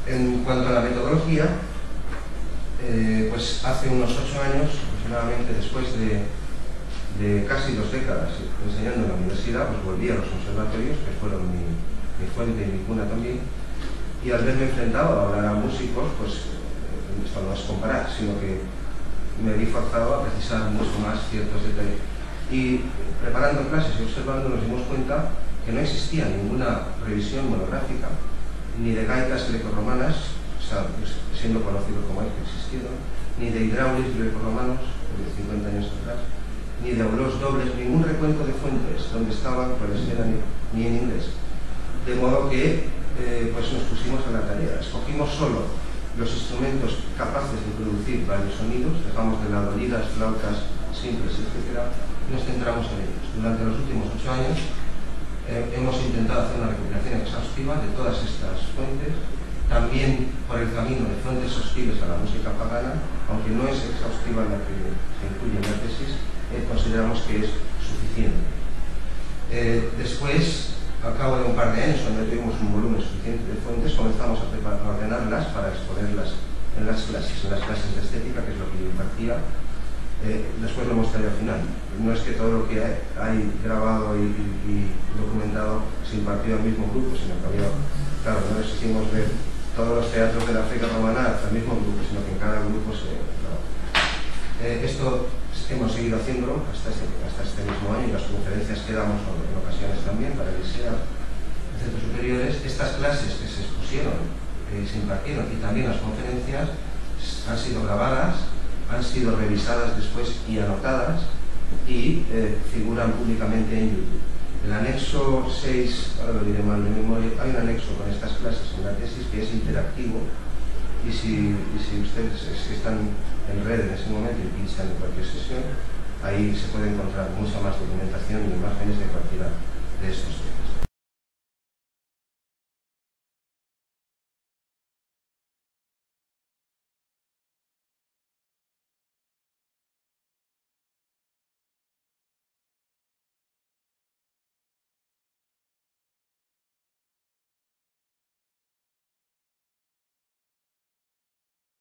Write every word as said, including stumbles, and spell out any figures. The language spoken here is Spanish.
En cuanto a la metodología, eh, pues hace unos ocho años, aproximadamente, después de, de casi dos décadas enseñando en la universidad, pues volví a los conservatorios, que fueron mi, mi fuente y mi cuna también, y al verme enfrentado a hablar a músicos, pues esto no es comparar, sino que me vi forzado a precisar mucho más ciertos detalles. Y preparando clases y observando nos dimos cuenta que no existía ninguna revisión monográfica, ni de gaitas grecorromanas, o sea, siendo conocido como hay que existieron, ni de hidráulis grecorromanos, de cincuenta años atrás, ni de aulos dobles, ningún recuento de fuentes donde estaban, cuáles eran, ni en inglés. De modo que eh, pues nos pusimos a la tarea, escogimos solo los instrumentos capaces de producir varios sonidos, dejamos de lado liras, flautas simples, etcétera, y nos centramos en ellos. Durante los últimos ocho años eh, hemos intentado hacer una recopilación exhaustiva de todas estas fuentes, también por el camino de fuentes hostiles a la música pagana, aunque no es exhaustiva la que se incluye en la tesis, eh, consideramos que es suficiente. Eh, después, al cabo de un par de años, cuando tuvimos un volumen suficiente de fuentes, comenzamos a, a ordenarlas para exponerlas en las clases, en las clases de estética, que es lo que yo impartía. Eh, después lo mostraré al final. No es que todo lo que hay, hay grabado y, y, y documentado se impartió al mismo grupo, sino que había, claro, no exigimos ver todos los teatros de la África romana al mismo grupo, sino que en cada grupo se... Claro. Eh, esto hemos seguido haciéndolo hasta este, hasta este mismo año, y las conferencias que damos en ocasiones también para el I S E A, en centros superiores. Estas clases que se expusieron, que se impartieron, y también las conferencias han sido grabadas, han sido revisadas después y anotadas, y eh, figuran públicamente en YouTube. El anexo seis, ahora lo diré mal de memoria, hay un anexo con estas clases en la tesis que es interactivo, y si, y si ustedes si están en red en ese momento y pinchan en cualquier sesión, ahí se puede encontrar mucha más documentación y imágenes de cualquiera de estos temas.